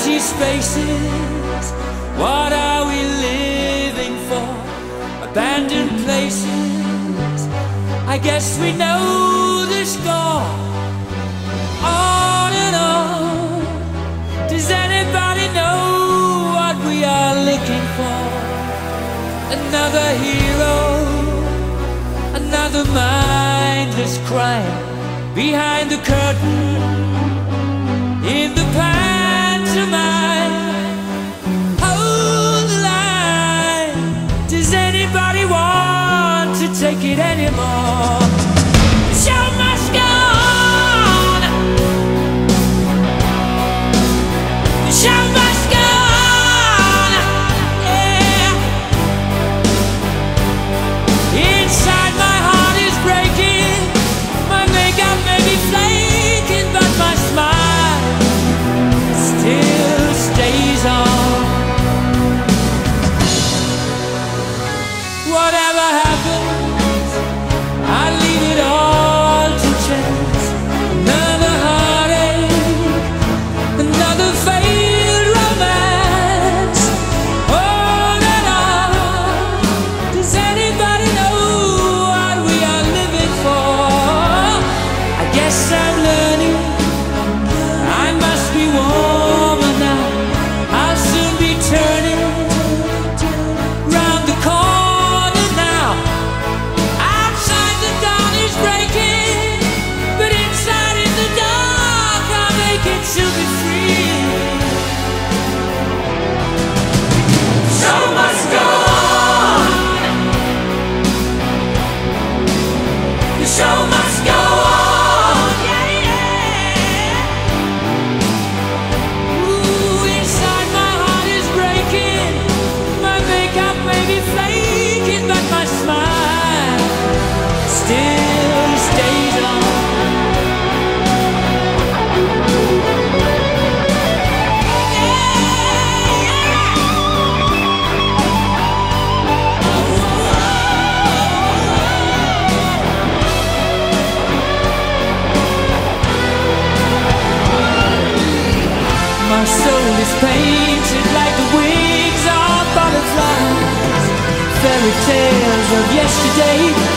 empty spaces. What are we living for? Abandoned places. I guess we know the score. On and on. Does anybody know what we are looking for? Another hero, another mindless crime behind the curtain, in the pantomime. Hold the line. Does anybody want to take it anymore? The show must go on. The show must go on. Yeah. Inside my heart is breaking. My makeup may be flaking, but my smile still stays on. Whatever happens, I leave it all to chance. Another heartache, another failed romance. On and on. Does anybody know what we are living for? I guess I'm learning. I must be warmer now. I'll soon be turning round the corner now. Outside the dawn is breaking, but inside in the dark I'll make it to be free. Show must go on. The show must go on. Yeah, yeah. Ooh, inside my heart is breaking. My makeup may be flaking, but my smile still stays on. My soul is painted like the wings of butterflies. Fairy tales of yesterday